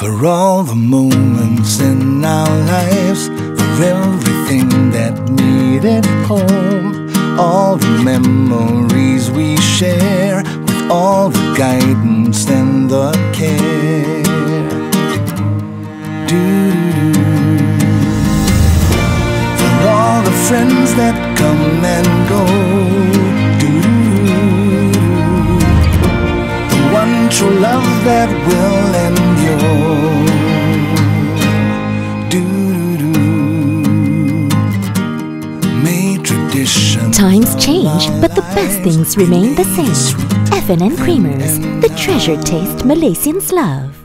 For all the moments in our lives, for everything that made it home, all the memories we share, with all the guidance and the care. For all the friends that come and go, the one true love that will endure. May tradition. Times change, but the best things remain the same. F&N Creamers, the treasured taste Malaysians love.